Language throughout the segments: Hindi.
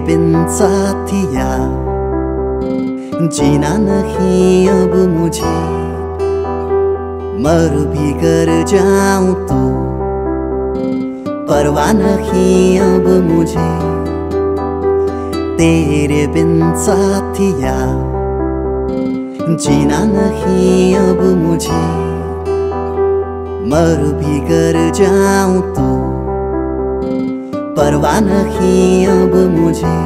बिन साथिया जीना नहीं अब मुझे, मर भी कर जाऊं तो परवाह नहीं अब मुझे। तेरे बिन साथिया जीना नहीं अब मुझे, मर भी कर जाऊं तो परवाह नहीं अब मुझे।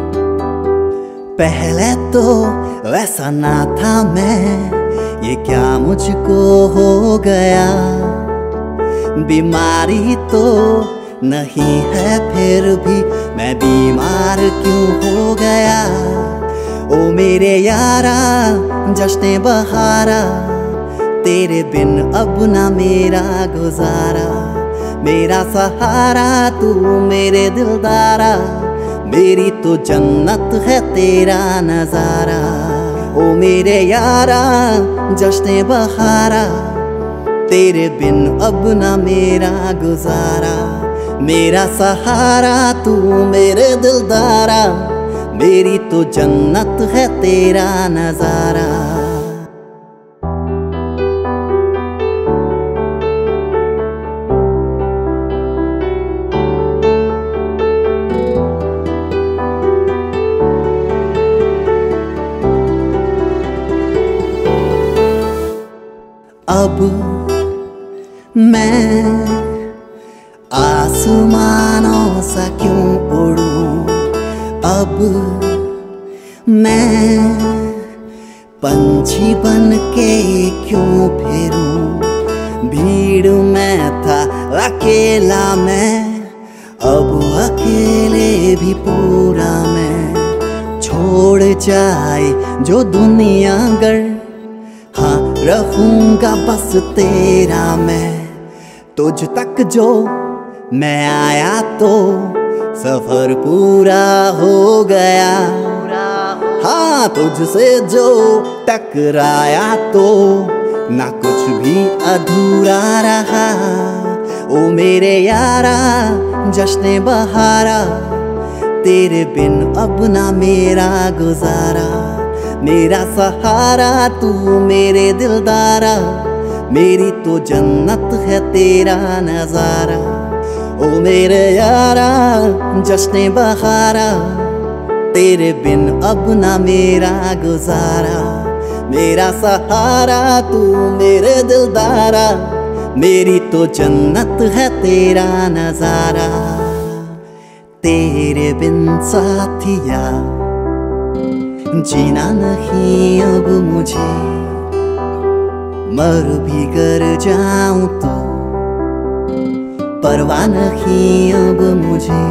पहले तो वैसा ना था मैं, ये क्या मुझको हो गया। बीमारी तो नहीं है फिर भी मैं बीमार क्यों हो गया। ओ मेरे यारा जश्ने बहारा, तेरे बिन अब ना मेरा गुजारा। मेरा सहारा तू मेरे दिलदारा, मेरी तो जन्नत है तेरा नजारा। ओ मेरे यारा जश्ने बहारा, तेरे बिन अब ना मेरा गुजारा। मेरा सहारा तू मेरे दिलदारा, मेरी तो जन्नत है तेरा नजारा। अब मैं आसमानों सा क्यों उड़ूं, अब मैं पंछी बन के क्यों फिरूं। भीड़ में था अकेला मैं, अब अकेले भी पूरा मैं। छोड़ जाए जो दुनिया गर, हाँ रहूंगा बस तेरा मैं। तुझ तक जो मैं आया तो सफर पूरा हो गया। हाँ तुझसे जो टकराया तो ना कुछ भी अधूरा रहा। ओ मेरे यारा जश्ने बहारा, तेरे बिन अब ना मेरा गुजारा। मेरा सहारा तू मेरे दिलदारा, मेरी तो जन्नत है तेरा नजारा। ओ मेरे यारा जश्ने बहारा, तेरे बिन अब ना मेरा गुजारा। मेरा सहारा तू मेरे दिलदारा, मेरी तो जन्नत है तेरा नजारा। तेरे बिन साथिया जीना नहीं अब मुझे, मर भी कर जाऊं तो परवाह नहीं अब मुझे।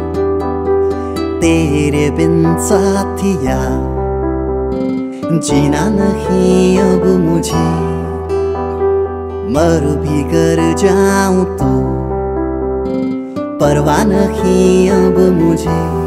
तेरे बिन साथिया जीना नहीं अब मुझे, मर भी कर जाऊं तो परवाह नहीं अब मुझे।